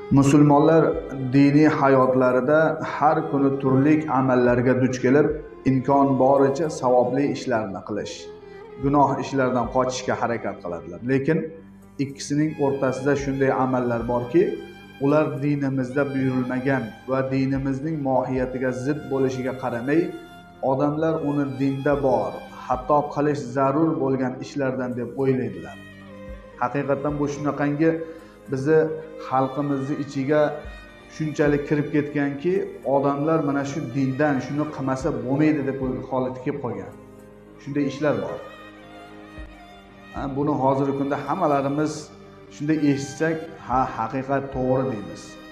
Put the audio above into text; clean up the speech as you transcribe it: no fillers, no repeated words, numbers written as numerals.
Musulmonlar diniy hayotlarida har kuni turli amallarga duch kelib, imkon boricha savobli ishlarni qilish, gunoh ishlardan qochishga harakat qiladilar. Lekin ikkisining o'rtasida shunday amallar borki, ular dinimizda buyurilmagan va dinimizning mohiyatiga zid bo'lishiga qaramay, odamlar uni dinda bor, hatto qilish zarur bo'lgan ishlardan deb o'ylaydilar. Haqiqatan bu shunaqangi bizi xalqimizni ichiga shunchalik kirib ketganki, odamlar mana shu dindan shuni qilmasa bo'lmaydi deb holatga kelib qolgan. Shunday ishlar bor. Buni hozirgi kunda hammalarimiz shunday eshitsak, ha, haqiqat to'g'ri deymiz.